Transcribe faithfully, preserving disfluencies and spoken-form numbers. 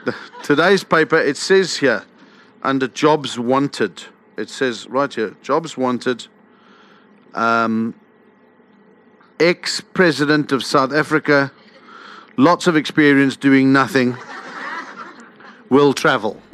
Today's paper, it says here, under jobs wanted, it says right here, jobs wanted, um, ex-president of South Africa, lots of experience doing nothing, will travel.